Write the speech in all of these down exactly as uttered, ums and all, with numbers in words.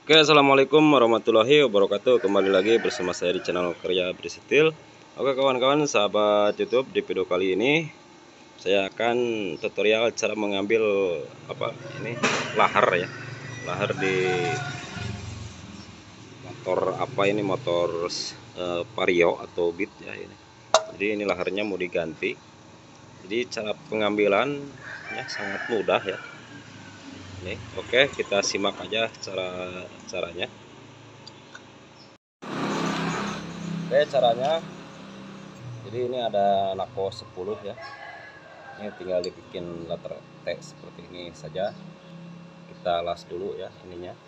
Oke, assalamualaikum warahmatullahi wabarakatuh. Kembali lagi bersama saya di channel Karya Bersetil. Oke kawan-kawan, sahabat YouTube, di video kali ini saya akan tutorial cara mengambil apa ini lahar ya, lahar di motor apa ini motor eh, Vario atau Beat ya ini. Jadi ini laharnya mau diganti. Jadi cara pengambilannya sangat mudah ya. Ini oke, kita simak aja cara caranya. Oke caranya, jadi ini ada Nako sepuluh ya, ini tinggal dibikin letter T seperti ini saja. Kita las dulu ya ininya.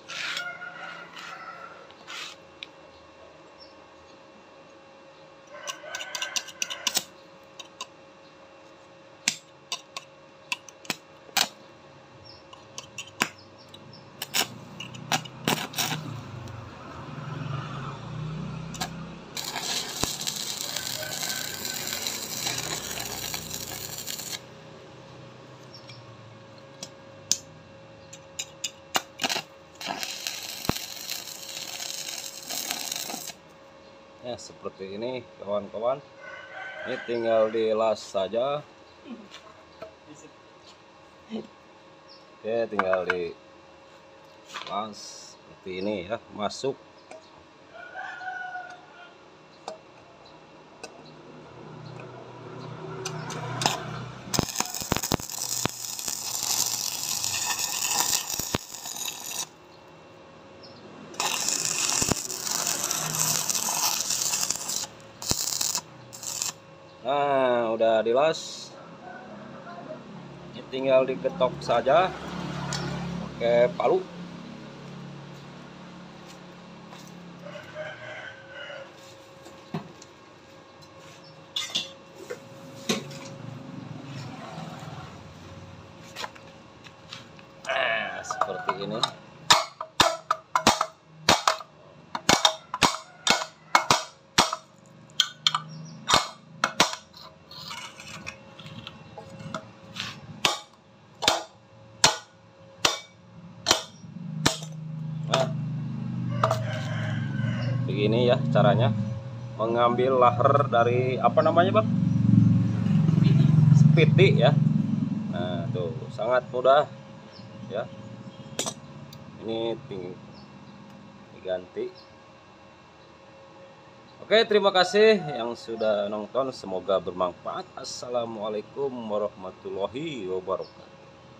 Ya seperti ini kawan-kawan, ini tinggal dilas saja. Oke, tinggal dilas seperti ini ya, masuk. Nah, udah dilas, ini tinggal digetok saja pakai palu. Nah, seperti ini. Nah, begini ya caranya mengambil lahar dari apa namanya bang, spiti ya. Nah tuh sangat mudah ya, ini tinggi diganti. Oke, terima kasih yang sudah nonton, semoga bermanfaat. Assalamualaikum warahmatullahi wabarakatuh.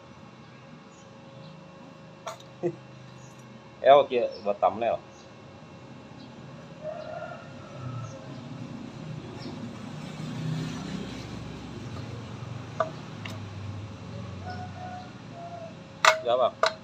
Ya oke, buat thumbnail. Ya bang.